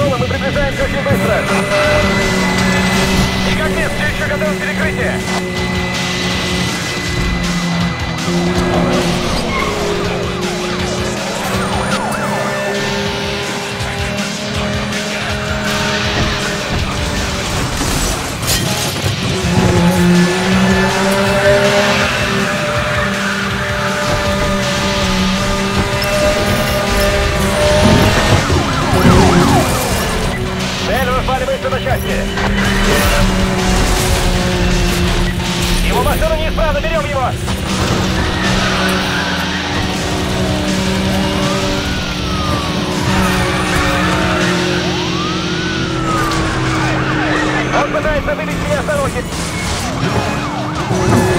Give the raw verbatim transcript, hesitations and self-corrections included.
готовы, мы приближаемся очень быстро. И как нет, все еще готовы к перекрытию. Цель разваливается на части. Его машина неисправна, берем его. Он пытается выбить меня с дороги.